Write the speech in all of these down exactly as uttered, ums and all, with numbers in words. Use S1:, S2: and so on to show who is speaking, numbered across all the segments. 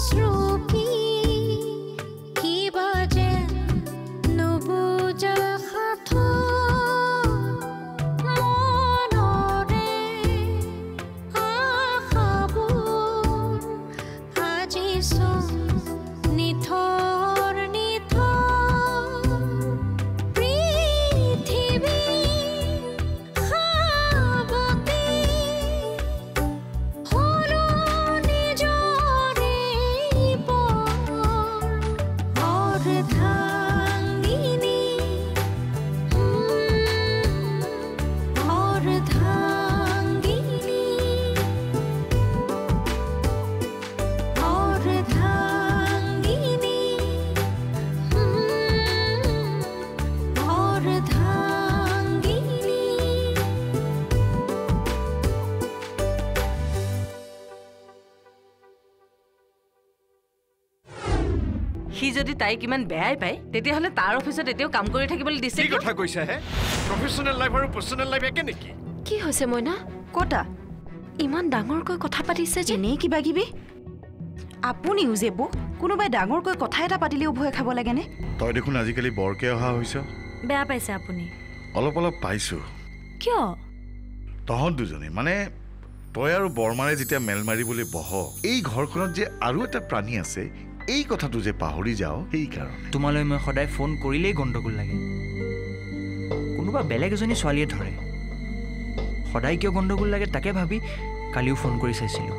S1: সি যদি তাই কিমান বেয়াই পায় তেতিয়াহলে তাৰ অফিসত এতিয়াও কাম কৰি থাকিবলৈ দিছে
S2: কি কথা কৈছা হে প্ৰফেশনাল লাইফ আৰু পাৰ্সোনাল লাইফ একে নেকি
S3: কি হৈছে মইনা
S4: কোটা
S3: ইমান ডাঙৰকৈ কথা পাতিছে যে
S4: নে কিবা কিবি আপুনি উজেব কোনোবাই ডাঙৰকৈ কথা এটা পাতিলেও ভয় খাব লাগে নে
S5: তই দেখোন আজিকালি বৰকে অহা হৈছ
S3: বেয়া পাইছে আপুনি
S5: অলপ অলপ পাইছো
S3: কিয়
S5: তহত দুজনী মানে তই আৰু বৰমাৰে যেতিয়া মেল মাৰিবলৈ বহ এই ঘৰখনত যে আৰু এটা প্ৰাণী আছে এই কথাটো যে পাহৰি যাও এই কাৰণ
S6: তোমালৈ মই সদায় ফোন কৰিলেই গণ্ডগোল লাগে কোনোবা বেলেগ এজনী ছোৱালীয়ে ধৰে সদায় কিয় গণ্ডগোল লাগে তাকে ভাবি কালিও ফোন কৰি চাইছিলোঁ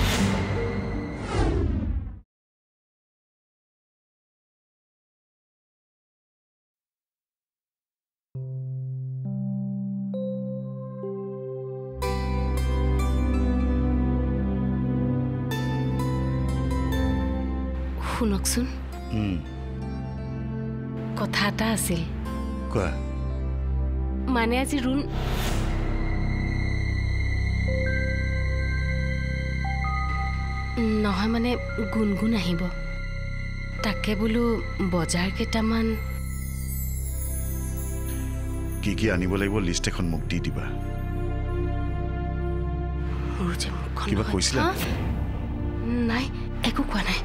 S3: শুনকচোন কথা এটা আছিল
S5: কোৱা
S3: মানে আজি ৰুণ নহয় মানে গুণগুণ আহিব তাকে বোলো বজাৰ কেইটামান
S5: কি কি আনিব লাগিব লিষ্ট এখন মোক দি দিবা কিবা কৈছিলা
S3: নাই একো কোৱা নাই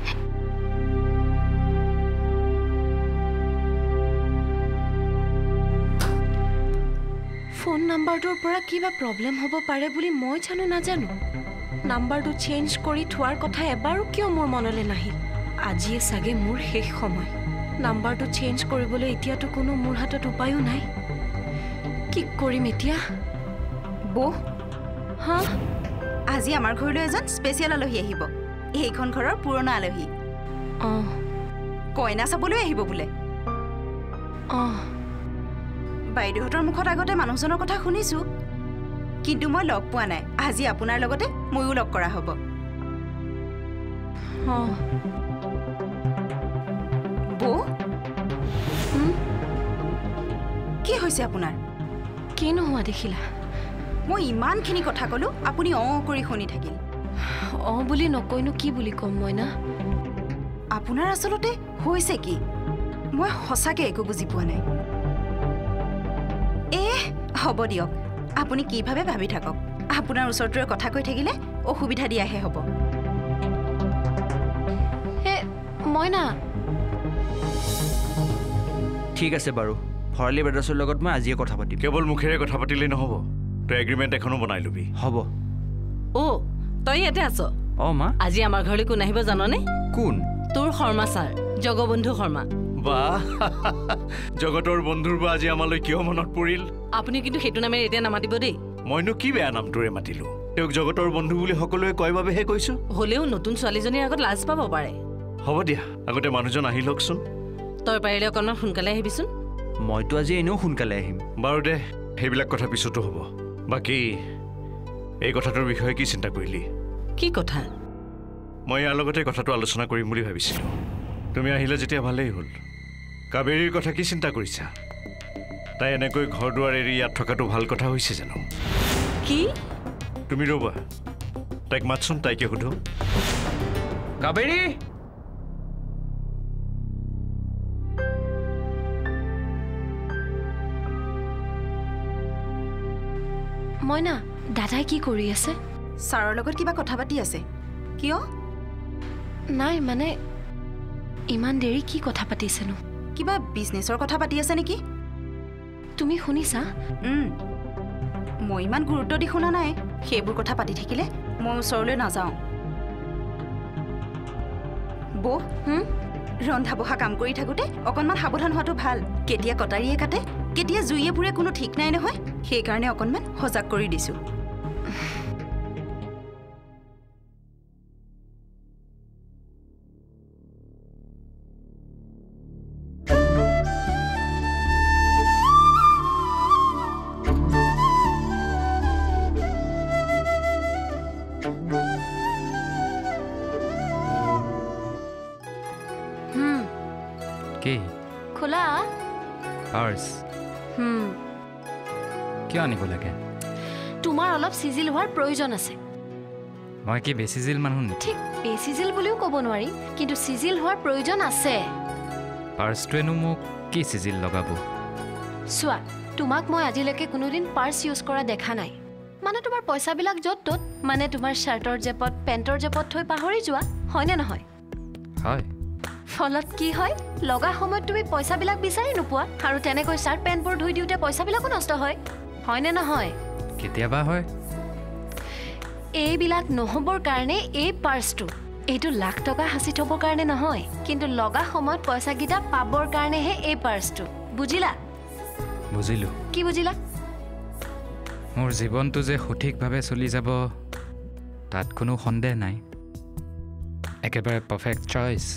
S3: ফোন নাম্বাৰটোৰ পৰা কিবা প্ৰব্লেম হ'ব পাৰে বুলি মই জানো নাজানো নাম্বাৰটো চেঞ্জ কৰি থোৱাৰ কথা এবাৰো কিয় মোৰ মনলৈ নাহিল আজিয়ে চাগে মোৰ শেষ সময় নাম্বাৰটো চেঞ্জ কৰিবলৈ এতিয়াতো কোনো মোৰ হাতত উপায়ো নাই কি কৰিম এতিয়া
S4: বৌ
S3: হা
S4: আজি আমাৰ ঘৰলৈ এজন স্পেচিয়েল আলহী আহিব এইখন ঘৰৰ পুৰণা আলহী
S3: অঁ
S4: কইনা চাবলৈ আহিব বোলে
S3: অঁ
S4: বাইদেউহঁতৰ মুখত আগতে মানুহজনৰ কথা শুনিছো কিন্তু মই লগ পোৱা নাই আজি আপোনাৰ লগতে ময়ো লগ কৰা হ'ব
S3: অঁ
S4: বৌ কি হৈছে আপোনাৰ
S3: কি নোহোৱা দেখিলা
S4: মই ইমানখিনি কথা ক'লো আপুনি অঁ কৰি শুনি থাকিল
S3: অঁ বুলি নকৈনো কি বুলি ক'ম মই না
S4: আপোনাৰ আচলতে হৈছে কি মই সঁচাকৈ একো বুজি পোৱা নাই এ হ'ব দিয়ক আপুনি কি ভাবে ভাবি থাকক আপোনাৰ ওচৰটোৰে কথা কৈ থাকিলে অসুবিধা দিয়াহে হ'ব
S3: হে মই না
S6: ঠিক আছে বাৰু ভৰালী ব্ৰাদাৰ্ছৰ লগত মই আজিয়ে কথা পাতিম
S2: কেৱল মুখেৰে কথা পাতিলেই নহ'ব তই এগ্ৰিমেণ্ট এখনো বনাই ল'বি
S6: হ'ব
S1: অ' তই ইয়াতে আছ
S6: অঁ মা
S1: আজি আমাৰ ঘৰলৈ কোন আহিব জাননে
S6: কোন
S1: তোৰ শৰ্মা ছাৰ জগবন্ধু শৰ্মা
S2: বাহ জগতৰ বন্ধুৰ বা আজি আমালৈ কিয় মনত পৰিল
S1: আপুনি কিন্তু সেইটো নামেৰে এতিয়া নামাতিব দেই
S2: মইনো কি বেয়া নামটোৰে মাতিলো তেওঁক জগতৰ বন্ধু বুলি সকলোৱে কয় বাবেহে কৈছো
S1: হ'লেও নতুন ছোৱালীজনীৰ আগত লাজ পাব পাৰে
S2: হ'ব দিয়া আগতে মানুহজন আহি লওকচোন
S1: তই পাৰিলে অকণমান সোনকালে আহিবিচোন
S6: মইতো আজি এনেও সোনকালে আহিম
S2: বাৰু দে সেইবিলাক কথা পিছতো হ'ব বাকী এই কথাটোৰ বিষয়ে কি চিন্তা কৰিলি
S1: কি কথা
S2: মই ইয়াৰ লগতে কথাটো আলোচনা কৰিম বুলি ভাবিছিলোঁ তুমি আহিলে যেতিয়া ভালেই হ'ল কাবেৰীৰ কথা কি চিন্তা কৰিছা তাই এনেকৈ ঘৰ দুৱাৰ এৰি ইয়াত থকাটো ভাল কথা হৈছে জানো
S1: কি
S2: তুমি ৰ'বা তাইক মাতচোন তাইকে সোধো
S6: কাবেৰী
S3: মই না দাদাই কি কৰি আছে
S4: ছাৰৰ লগত কিবা কথা পাতি আছে কিয়
S3: নাই মানে ইমান দেৰি কি কথা পাতিছেনো?
S4: কিবা বিজনেছৰ কথা পাতি আছে নেকি?
S3: তুমি শুনিছা?
S4: মই ইমান গুৰুত্ব দি শুনা নাই। সেইবোৰ কথা পাতি থাকিলে মই ওচৰলৈ নাযাওঁ। বৌ, ৰন্ধা বঢ়া কাম কৰি থাকোঁতে অকণমান সাৱধান হোৱাটো ভাল। কেতিয়া কটাৰীয়ে কাটে, কেতিয়া জুইয়ে পুৰে কোনো ঠিক নাই নহয়। সেইকাৰণে অকণমান সজাগ কৰি দিছোঁ।
S3: খোলা
S6: পাৰ্চ কিয় আনিব লাগে?
S3: তোমাৰ অলপ চিজিল হোৱাৰ প্ৰয়োজন আছে।
S6: মই কি বেচিজিল মানুহ নেকি?
S3: ঠিক বেচিজিল বুলিও ক'ব নোৱাৰি, কিন্তু চিজিল হোৱাৰ প্ৰয়োজন আছে।
S6: পাৰ্চটোৱেনো মোক কি চিজিল লগাব?
S3: চোৱা, তোমাক মই আজিলৈকে কোনোদিন পাৰ্চ ইউজ কৰা দেখা নাই। মানে তোমাৰ পইচাবিলাক য'ত ত'ত, মানে তোমাৰ শ্বাৰ্টৰ জেপত পেণ্টৰ জেপত থৈ পাহৰি যোৱা, হয়নে নহয়?
S6: হয়।
S3: ফলত কি হয়, লগা সময়ত তুমি পইচাবিলাক বিচাৰি নোপোৱা, আৰু তেনেকৈ শ্বাৰ্ট পেণ্টবোৰ ধুই দিওঁতে পইচাবিলাকো নষ্ট হয়, হয়নে নহয়?
S6: কেতিয়াবা হয়।
S3: এইবিলাক নহ'বৰ কাৰণে এই পাৰ্চটো, এইটো লাখ টকা সাঁচি থ'বৰ কাৰণে নহয়, কিন্তু লগা সময়ত পইচাকেইটা পাবৰ কাৰণেহে এই পাৰ্চটো। বুজিলা?
S6: বুজিলোঁ।
S3: কি বুজিলা?
S6: মোৰ জীৱনটো যে সঠিকভাৱে চলি যাব তাত কোনো সন্দেহ নাই। একেবাৰে পাৰফেক্ট চইচ।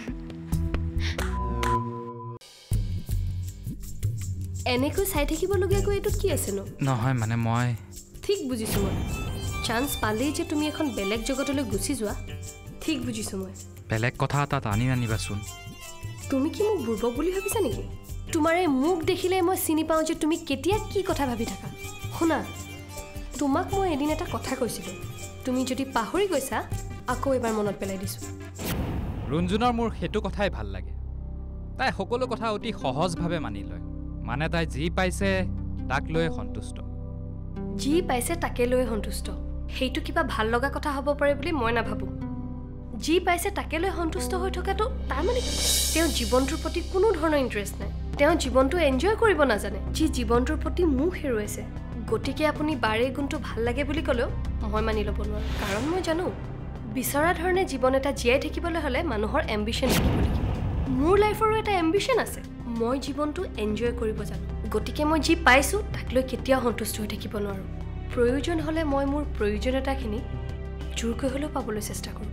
S7: এনেকৈ চাই থাকিবলগীয়াকৈ এইটোত কি আছেনো?
S6: নহয় মানে মই
S7: ঠিক বুজিছোঁ মই। চান্স পালেই যে তুমি এখন বেলেগ জগতলৈ গুচি যোৱা, ঠিক বুজিছোঁ মই।
S6: বেলেগ কথা এটাত আনি নানিবাচোন।
S7: তুমি কি মোক বুৰ্বক বুলি ভাবিছা নেকি? তোমাৰ এই মুখ দেখিলে মই চিনি পাওঁ যে তুমি কেতিয়া কি কথা ভাবি থাকা। শুনা, তোমাক মই এদিন এটা কথা কৈছিলোঁ, তুমি যদি পাহৰি গৈছা আকৌ এবাৰ মনত পেলাই দিছোঁ।
S6: ৰুণজুনৰ মোৰ সেইটো কথাই ভাল লাগে। তাই সকলো কথা অতি সহজভাৱে মানি লয়। মানে তাই যি পাইছে তাক লৈ সন্তুষ্ট।
S7: যি পাইছে তাকে লৈ সন্তুষ্ট, সেইটো কিবা ভাল লগা কথা হ'ব পাৰে বুলি মই নাভাবোঁ। যি পাইছে তাকে লৈ সন্তুষ্ট হৈ থকাটো তাৰমানে তেওঁ জীৱনটোৰ প্ৰতি কোনো ধৰণৰ ইণ্টাৰেষ্ট নাই। তেওঁ জীৱনটো এনজয় কৰিব নাজানে, যি জীৱনটোৰ প্ৰতি মুখ হেৰুৱাইছে। গতিকে আপুনি বাৰে গুণটো ভাল লাগে বুলি ক'লেও মই মানি ল'ব নোৱাৰোঁ, কাৰণ মই জানো বিচৰা ধৰণে জীৱন এটা জীয়াই থাকিবলৈ হ'লে মানুহৰ এম্বিশ্যন থাকিব লাগিব। মোৰ লাইফৰো এটা এম্বিশ্যন আছে। মই জীৱনটো এনজয় কৰিব জানো, গতিকে মই যি পাইছোঁ তাক লৈ কেতিয়াও সন্তুষ্ট হৈ থাকিব নোৱাৰোঁ। প্ৰয়োজন হ'লে মই মোৰ প্ৰয়োজনীয়তাখিনি জোৰকৈ হ'লেও পাবলৈ চেষ্টা কৰোঁ।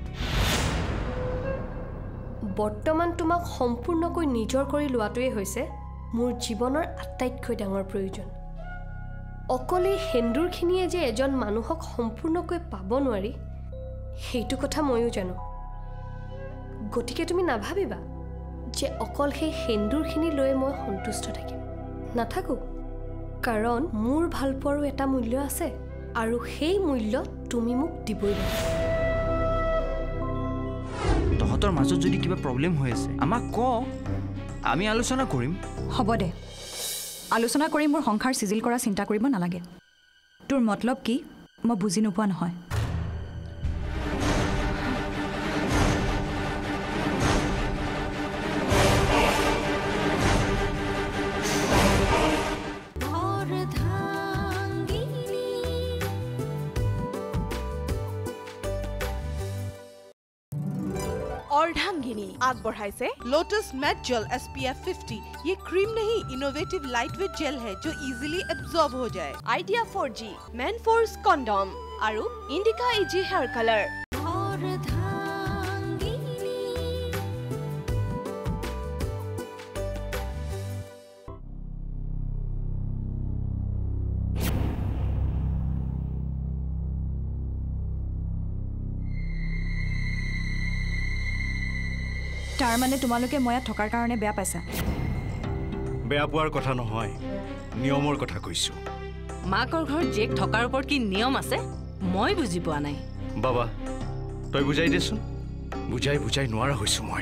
S7: বৰ্তমান তোমাক সম্পূৰ্ণকৈ নিজৰ কৰি লোৱাটোৱেই হৈছে মোৰ জীৱনৰ আটাইতকৈ ডাঙৰ প্ৰয়োজন। অকল এই সেন্দুৰখিনিয়ে যে এজন মানুহক সম্পূৰ্ণকৈ পাব নোৱাৰি সেইটো কথা ময়ো জানো। গতিকে তুমি নাভাবিবা যে অকল সেই সেন্দুৰখিনি লৈ মই সন্তুষ্ট থাকিম। নাথাকোঁ, কাৰণ মোৰ ভালপোৱাৰো এটা মূল্য আছে, আৰু সেই মূল্য তুমি মোক দিবই লাগিব।
S6: তহঁতৰ মাজত যদি কিবা প্ৰব্লেম হৈ আছে আমাক ক, আমি আলোচনা কৰিম।
S8: হ'ব দে, আলোচনা কৰি মোৰ সংসাৰ চিজিল কৰা চিন্তা কৰিব নালাগে। তোৰ মতলব কি মই বুজি নোপোৱা নহয়।
S9: अर्धांगिनी आगबढ़ाइसे Lotus matte gel SPF fifty एफ फिफ्टी। ये क्रीम नहीं, इनोवेटिव लाइटवेट जेल है जो इजीली एब्जॉर्ब हो जाए। Idea four G Man Force condom आरु इंडिका इजी हेयर कलर।
S8: তাৰ মানে তোমালোকে মই থকাৰ কাৰণে বেয়া পাইছা?
S2: বেয়া পোৱাৰ কথা নহয়, নিয়মৰ কথা কৈছো।
S1: মাকৰ ঘৰত জীয়েক থকাৰ ওপৰত কি নিয়ম আছে মই বুজি পোৱা নাই।
S2: বাবা তই বুজাই দেচোন, বুজাই বুজাই নোৱাৰা হৈছো মই।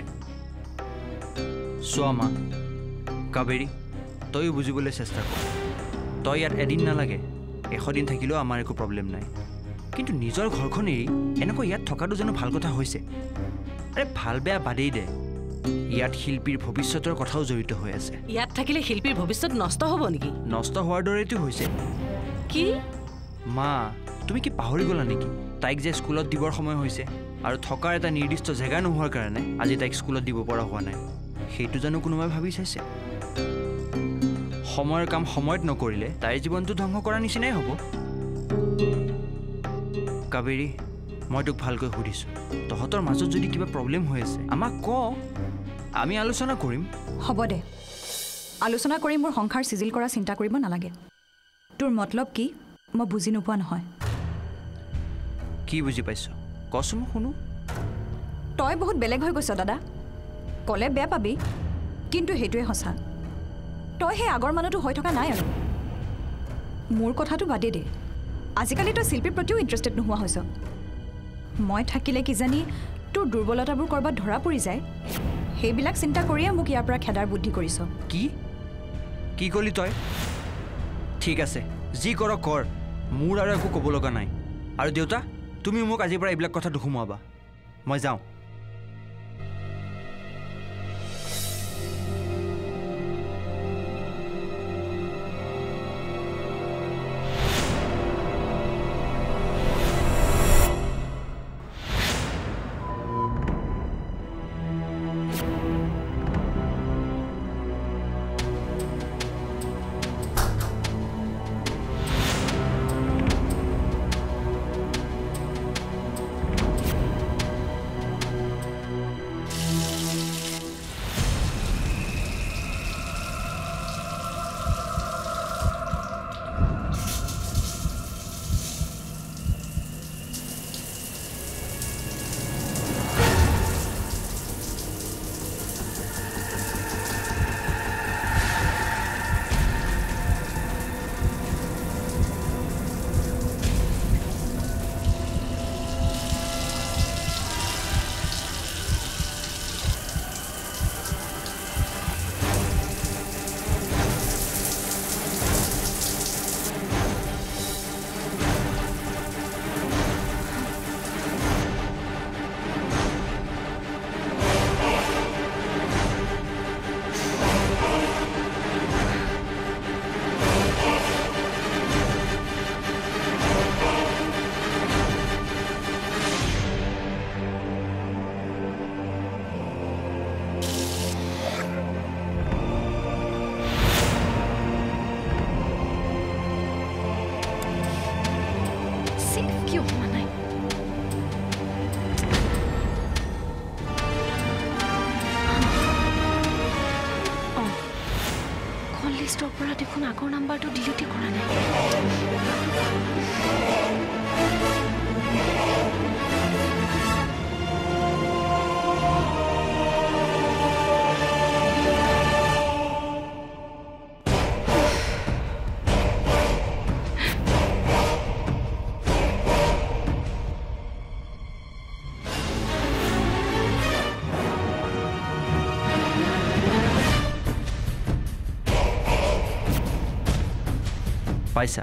S6: চোৱা মা, কাবেৰী তয়ো বুজিবলৈ চেষ্টা কৰ। তই ইয়াত এদিন নালাগে, এশ দিন থাকিলেও আমাৰ একো প্ৰব্লেম নাই, কিন্তু নিজৰ ঘৰখন এৰি এনেকৈ ইয়াত থকাটো জানো ভাল কথা হৈছে? আৰে ভাল বেয়া বাদেই দে ইয়াত শিল্পীৰ ভৱিষ্যতৰ কথাও জড়িত হৈ আছে
S1: ইয়াত থাকিলে শিল্পীৰ ভৱিষ্যত নষ্ট হ'ব নেকি
S6: নষ্ট হোৱাৰ দৰেতো হৈছে
S1: কি
S6: মা তুমি কি পাহৰি গ'লা নেকি তাইক যে স্কুলত দিবৰ সময় হৈছে আৰু থকাৰ এটা নিৰ্দিষ্ট জেগা নোহোৱাৰ কাৰণে আজি তাইক স্কুলত দিব পৰা হোৱা নাই সেইটো জানো কোনোবাই ভাবি চাইছে সময়ৰ কাম সময়ত নকৰিলে তাইৰ জীৱনটো ধ্বংস কৰাৰ নিচিনাই হ'ব কাবেৰী মই তোক ভালকৈ সুধিছোঁ তহঁতৰ মাজত যদি কিবা প্ৰব্লেম হৈ আছে আমাক ক আমি আলোচনা কৰিম
S8: হ'ব দে আলোচনা কৰি মোৰ সংসাৰ চিজিল কৰা চিন্তা কৰিব নালাগে তোৰ মতলব কি মই বুজি নোপোৱা নহয়
S6: কি বুজি পাইছ কচোন মোক শুনো
S8: তই বহুত বেলেগ হৈ গৈছ দাদা ক'লে বেয়া পাবি কিন্তু সেইটোৱে সঁচা তই সেই আগৰ মানুহটো হৈ থকা নাই আৰু মোৰ কথাটো বাদেই দে আজিকালি তই শিল্পীৰ প্ৰতিও ইণ্টাৰেষ্টেড নোহোৱা হৈছ মই থাকিলে কিজানি তোৰ দুৰ্বলতাবোৰ ক'ৰবাত ধৰা পৰি যায় সেইবিলাক চিন্তা কৰিয়ে মোক ইয়াৰ পৰা খেদাৰ বুদ্ধি কৰিছ
S6: কি কি ক'লি তই ঠিক আছে যি কৰ কৰ মোৰ আৰু একো ক'ব লগা নাই আৰু দেউতা তুমি মোক আজিৰ পৰা এইবিলাক কথা নুসুমুৱাবা মই যাওঁ
S3: লিষ্টৰ পৰা দেখোন আগৰ নাম্বাৰটো ডিলিটে কৰা নাই
S6: পাইছা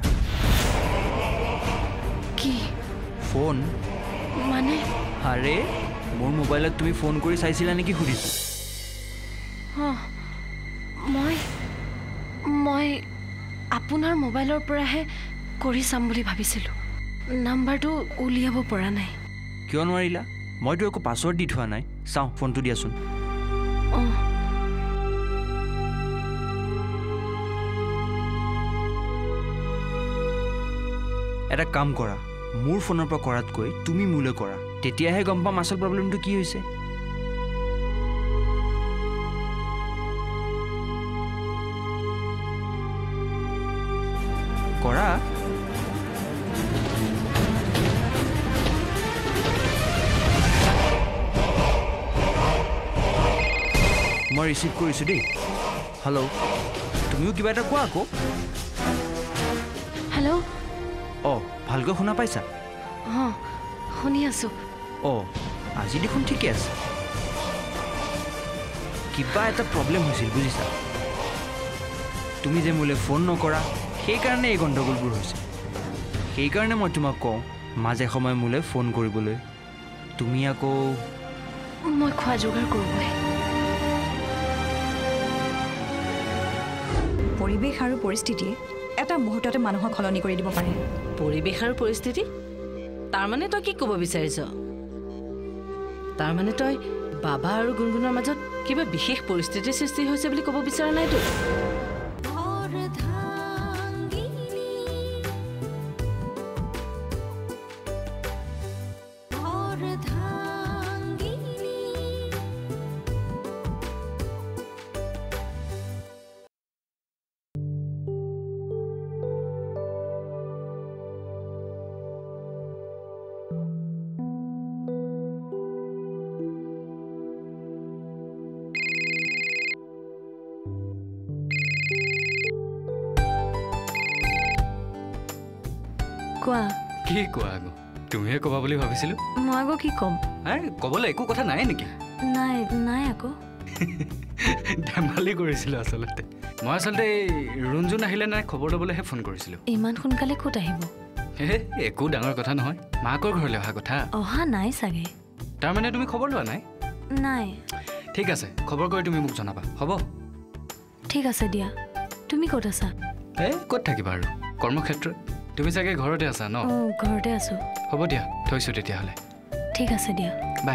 S3: কি
S6: ফোন
S3: মানে
S6: আৰে মোৰ মোবাইলত তুমি ফোন কৰি চাইছিলা নেকি সুধিছো
S3: মই মই আপোনাৰ মোবাইলৰ পৰাহে কৰি চাম বুলি ভাবিছিলোঁ নাম্বাৰটো উলিয়াব পৰা নাই
S6: কিয় নোৱাৰিলা মইতো একো পাছৱৰ্ড দি থোৱা নাই চাওঁ ফোনটো দিয়াচোন
S3: অঁ
S6: এটা কাম কৰা মোৰ ফোনৰ পৰা কৰাতকৈ তুমি মোলৈ কৰা তেতিয়াহে গম পাম আচল প্ৰব্লেমটো কি হৈছে কৰা মই ৰিচিভ কৰিছোঁ দেই হেল্ল' তুমিও কিবা এটা কোৱা আকৌ
S3: হেল্ল'
S6: অঁ ভালকৈ শুনা পাইছা
S3: অঁ শুনি আছোঁ
S6: অঁ আজি দেখোন ঠিকে আছে কিবা এটা প্ৰব্লেম হৈছিল বুজিছা তুমি যে মোলৈ ফোন নকৰা সেইকাৰণে এই গণ্ডগোলবোৰ হৈছে সেইকাৰণে মই তোমাক কওঁ মাজে সময়ে মোলৈ ফোন কৰিবলৈ তুমি আকৌ
S3: মই খোৱা যোগাৰ কৰোঁগৈ।
S8: পৰিৱেশ আৰু পৰিস্থিতিয়ে এটা মুহূৰ্ততে মানুহক সলনি কৰি দিব পাৰে।
S1: পৰিৱেশ আৰু পৰিস্থিতি? তাৰমানে তই কি ক'ব বিচাৰিছ? তাৰমানে তই বাবা আৰু গুণগুণৰ মাজত কিবা বিশেষ পৰিস্থিতিৰ সৃষ্টি হৈছে বুলি ক'ব বিচৰা নাইতো?
S3: কোৱা।
S10: কি কোৱা আকৌ? তুমিহে ক'বা বুলি ভাবিছিলোঁ।
S3: মই আকৌ কি ক'ম?
S10: আৰে ক'বলৈ একো কথা নাই নেকি?
S3: নাই নাই আকৌ।
S10: ধেমালি কৰিছিলোঁ আচলতে। মই আচলতে এই ৰুণজুন আহিলে নাই খবৰ ল'বলৈহে ফোন কৰিছিলোঁ।
S3: ইমান সোনকালে ক'ত আহিব?
S10: হে একো ডাঙৰ কথা নহয়, মাকৰ ঘৰলৈ অহা কথা।
S3: অহা নাই চাগে।
S10: তাৰমানে তুমি খবৰ লোৱা নাই?
S3: নাই।
S10: ঠিক আছে, খবৰ কৰি তুমি মোক জনাবা, হ'ব?
S3: ঠিক আছে দিয়া। তুমি ক'ত আছা?
S10: এই ক'ত থাকিবা আৰু, কৰ্মক্ষেত্ৰত। তুমি চাগে ঘৰতে আছা ন?
S3: অঁ ঘৰতে আছোঁ।
S10: হ'ব দিয়া, থৈছোঁ তেতিয়াহ'লে।
S3: ঠিক আছে দিয়া,
S10: বাই।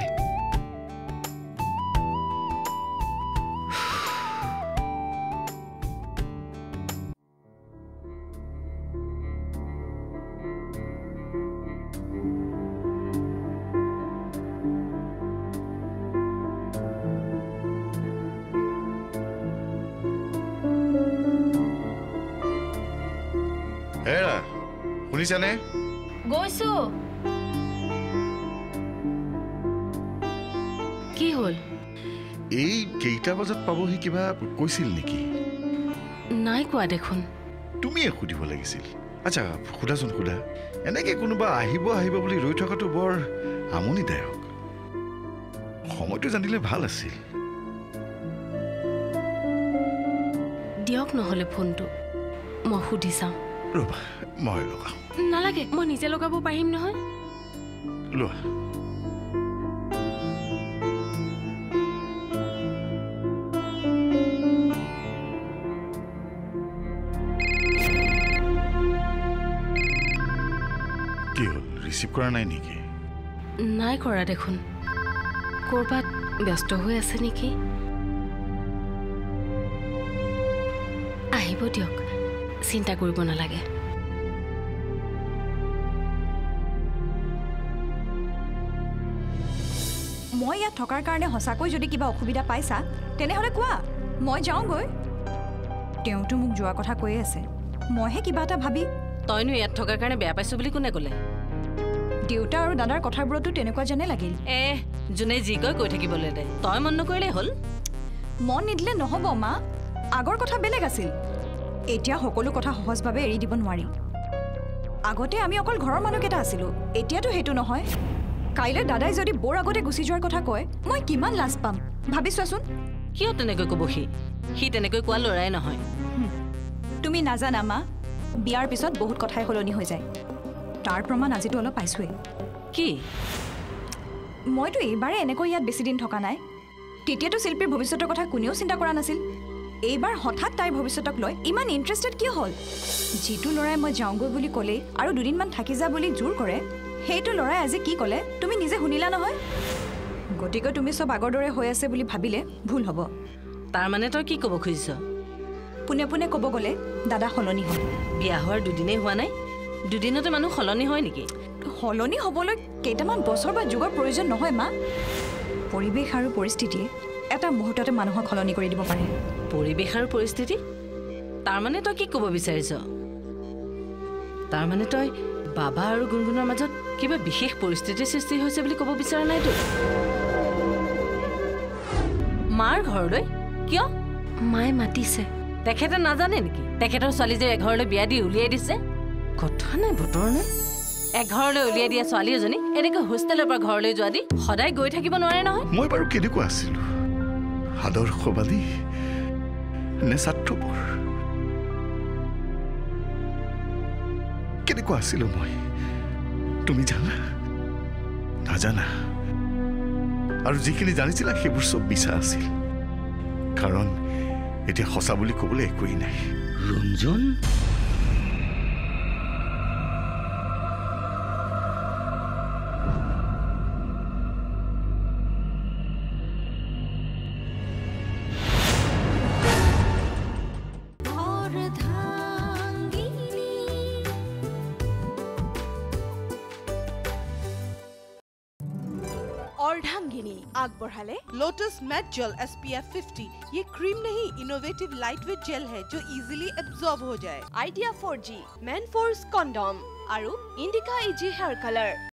S5: হেৰা শুনিছানে?
S3: গৈছো। কি হ'ল?
S5: এই কেইটা বজাত পাবহি কিবা কৈছিল নেকি?
S3: নাই কোৱা দেখোন।
S5: তুমিয়ে সুধিব লাগিছিল। আচ্ছা সোধাচোন, সোধা। এনেকৈ কোনোবা আহিব আহিব বুলি ৰৈ থকাটো বৰ আমনিদায়ক। সময়টো জানিলে ভাল আছিল।
S3: দিয়ক নহ'লে ফোনটো, মই সুধি চাওঁ।
S5: ৰ'বা মই লগাওঁ।
S3: নালাগে, মই নিজে লগাব পাৰিম নহয়।
S5: লোৱা। কি হ'ল, ৰিচিভ কৰা নাই নেকি?
S3: নাই কৰা দেখোন। ক'ৰবাত ব্যস্ত হৈ আছে নেকি? আহিব দিয়ক, চিন্তা কৰিব নালাগে।
S8: মই ইয়াত থকাৰ কাৰণে সঁচাকৈ যদি কিবা অসুবিধা পাইছা তেনেহ'লে কোৱা, মই যাওঁগৈ। তেওঁতো মোক যোৱাৰ কথা কৈয়ে আছে, মইহে কিবা এটা ভাবি।
S1: তইনো ইয়াত থকাৰ কাৰণে বেয়া পাইছোঁ বুলি কোনে ক'লে?
S8: দেউতা আৰু দাদাৰ কথাবোৰতো তেনেকুৱা যেনে লাগিল।
S1: এ যোনে যি কয় কৈ থাকিবলৈ দে, তই মন নকৰিলেই হ'ল।
S8: মন নিদিলে নহ'ব মা, আগৰ কথা বেলেগ আছিল। এতিয়া সকলো কথা সহজভাৱে এৰি দিব নোৱাৰি। আগতে আমি অকল ঘৰৰ মানুহকেইটা আছিলোঁ, এতিয়াতো সেইটো নহয়। কাইলৈ দাদাই যদি বৰ আগতে গুচি যোৱাৰ কথা কয়, মই কিমান লাজ পাম ভাবি চোৱাচোন।
S1: কিয় তেনেকৈ ক'ব? সি সি তেনেকৈ কোৱা ল'ৰাই নহয়।
S8: তুমি নাজানা মা, বিয়াৰ পিছত বহুত কথাই সলনি হৈ যায়। তাৰ প্ৰমাণ আজিতো অলপ পাইছোৱেই।
S1: কি?
S8: মইতো এইবাৰে এনেকৈ ইয়াত বেছি দিন থকা নাই। তেতিয়াতো শিল্পীৰ ভৱিষ্যতৰ কথা কোনেও চিন্তা কৰা নাছিল। এইবাৰ হঠাৎ তাইৰ ভৱিষ্যতক লৈ ইমান ইণ্টাৰেষ্টেড কিয় হ'ল? যিটো ল'ৰাই মই যাওঁগৈ বুলি ক'লেই আৰু দুদিনমান থাকি যা বুলি জোৰ কৰে, সেইটো ল'ৰাই আজি কি ক'লে তুমি নিজে শুনিলা নহয়। গতিকে তুমি চব আগৰ দৰে হৈ আছে বুলি ভাবিলে ভুল হ'ব।
S1: তাৰমানে তই কি ক'ব খুজিছ?
S8: পোনে পোনে ক'ব গ'লে দাদা সলনি হ'ল।
S1: বিয়া হোৱাৰ দুদিনেই হোৱা নাই, দুদিনতে মানুহ সলনি হয় নেকি?
S8: সলনি হ'বলৈ কেইটামান বছৰ বা যুগৰ প্ৰয়োজন নহয় মা। পৰিৱেশ আৰু পৰিস্থিতিয়ে এটা মুহূৰ্ততে মানুহক সলনি কৰি দিব পাৰে।
S1: পৰিৱেশ আৰু পৰিস্থিতি? তাৰমানে তই কি ক'ব বিচাৰিছ? তাৰমানে তই বাবা আৰু গুণগুণৰ মাজত কিবা বিশেষ পৰিস্থিতিৰ সৃষ্টি হৈছে বুলি ক'ব বিচৰা নাইতো? মাৰ ঘৰলৈ কিয়?
S3: মায়ে মাতিছে।
S1: তেখেতে নাজানে নেকি তেখেতৰ ছোৱালী যে এঘৰলৈ বিয়া দি উলিয়াই দিছে? কথা নাই বতৰ নাই। এঘৰলৈ উলিয়াই দিয়া ছোৱালী এজনী এনেকৈ হোষ্টেলৰ পৰা ঘৰলৈ যোৱা দি সদায় গৈ থাকিব নোৱাৰে নহয়।
S5: মই বাৰু কেনেকুৱা আছিলোঁ, আদৰ্শবাদী নে স্বাৰ্থপৰ? কেনেকুৱা আছিলোঁ মই তুমি জানা? নাজানা। আৰু যিখিনি জানিছিলা সেইবোৰ চব মিছা আছিল কাৰণ এতিয়া সঁচা বুলি ক'বলৈ একোৱেই নাই
S10: ৰঞ্জন
S9: अर्धांगिनी आगबढ़ाले Lotus matte gel SPF fifty एफ फिफ्टी। ये क्रीम नहीं इनोवेटिव लाइटवेट जेल है जो इजीली एब्जॉर्ब हो जाए। Idea four G Man Force condom और इंडिका इजी हेयर कलर।